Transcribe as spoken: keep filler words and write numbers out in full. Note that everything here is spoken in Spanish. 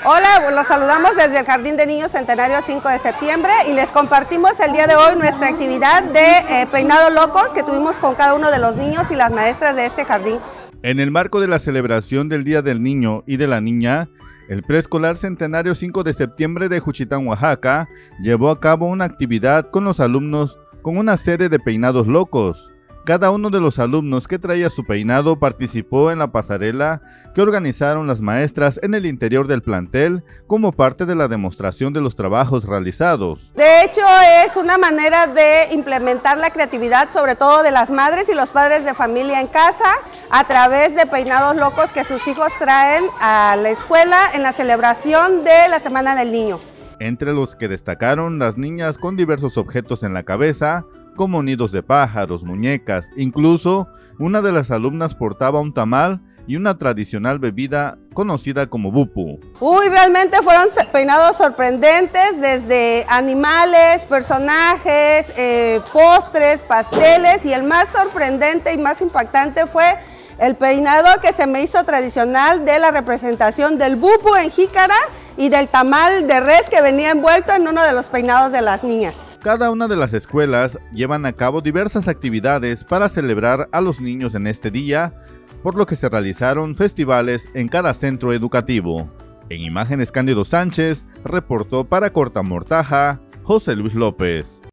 Hola, los saludamos desde el Jardín de Niños Centenario cinco de septiembre y les compartimos el día de hoy nuestra actividad de eh, peinados locos que tuvimos con cada uno de los niños y las maestras de este jardín. En el marco de la celebración del Día del Niño y de la Niña, el Preescolar Centenario cinco de septiembre de Juchitán, Oaxaca, llevó a cabo una actividad con los alumnos con una serie de peinados locos. Cada uno de los alumnos que traía su peinado participó en la pasarela que organizaron las maestras en el interior del plantel como parte de la demostración de los trabajos realizados. De hecho, es una manera de implementar la creatividad, sobre todo de las madres y los padres de familia en casa, a través de peinados locos que sus hijos traen a la escuela en la celebración de la Semana del Niño. Entre los que destacaron las niñas con diversos objetos en la cabeza, como nidos de pájaros, muñecas, incluso una de las alumnas portaba un tamal y una tradicional bebida conocida como bupu. Uy, realmente fueron peinados sorprendentes, desde animales, personajes, eh, postres, pasteles, y el más sorprendente y más impactante fue el peinado que se me hizo tradicional de la representación del bupu en jícara y del tamal de res que venía envuelto en uno de los peinados de las niñas. Cada una de las escuelas llevan a cabo diversas actividades para celebrar a los niños en este día, por lo que se realizaron festivales en cada centro educativo. En imágenes, Cándido Sánchez reportó para Cortamortaja, José Luis López.